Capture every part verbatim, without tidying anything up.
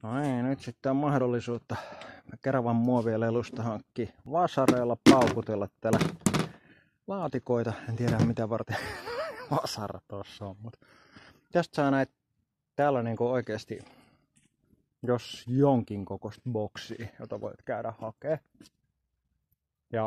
No ei, nyt sitten on mahdollisuutta Keravan muovilelusta hankkia vasareilla paukutella täällä laatikoita. En tiedä mitä varten vasara tuossa on, mutta tästä saa näitä täällä niinku oikeasti jos jonkin kokoista boksia, jota voit käydä hakee. Ja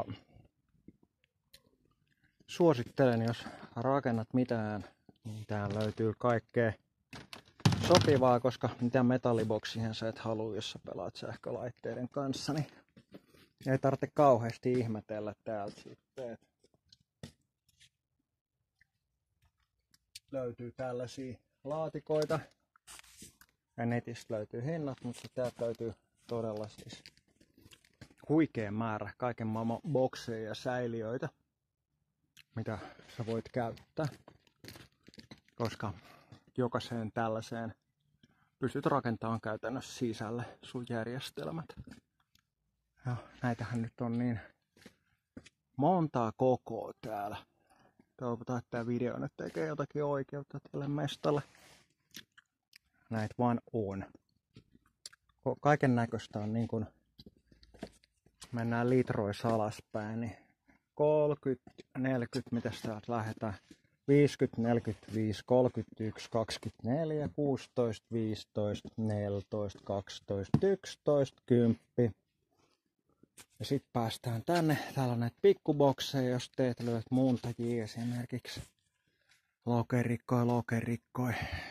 suosittelen, jos rakennat mitään, niin täällä löytyy kaikkea sopivaa, koska mitä metalliboksia sä et halua, jos sä pelaat sähkölaitteiden kanssa, niin ei tarvitse kauheasti ihmetellä täältä sitten. Löytyy tällaisia laatikoita. Ja netistä löytyy hinnat, mutta täältä löytyy todella siis huikea määrä kaiken maailman bokseja ja säiliöitä, mitä sä voit käyttää. Koska jokaiseen tällaiseen pystyt rakentamaan käytännössä sisälle sun järjestelmät. Ja näitähän nyt on niin montaa kokoa täällä. Toivotaan, että tämä video nyt tekee jotakin oikeutta tälle mestalle. Näitä vaan on. Kaiken näköistä on niin kuin mennään litroissa alaspäin, niin kolmekymmentä, neljäkymmentä, mitä täältä lähdetään? viisikymmentä, neljäkymmentäviisi, kolmekymmentäyksi, kaksikymmentäneljä, kuusitoista, viisitoista, neljätoista, kaksitoista, yksitoista, kymmenen. Ja sitten päästään tänne. Täällä on näitä pikkubokseja, jos teet löydät muuntajia esimerkiksi. Lokerikkoja, lokerikkoja.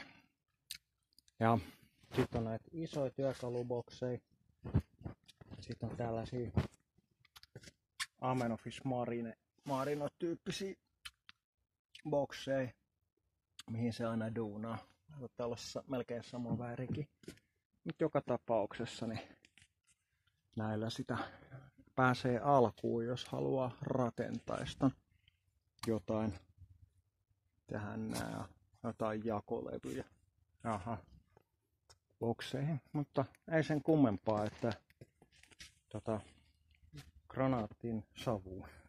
Ja sitten on näitä isoja työkalubokseja. Sitten on tällaisia Amenofish Marine, Marino-tyyppisiä bokseja, mihin se aina duunaa. Täällä on melkein sama värikin. Mutta joka tapauksessa niin näillä sitä pääsee alkuun, jos haluaa rakentaa jotain tähän nää, jotain jakolevyjä. Aha. Bokseihin, mutta ei sen kummempaa, että tota, granaatin savuun.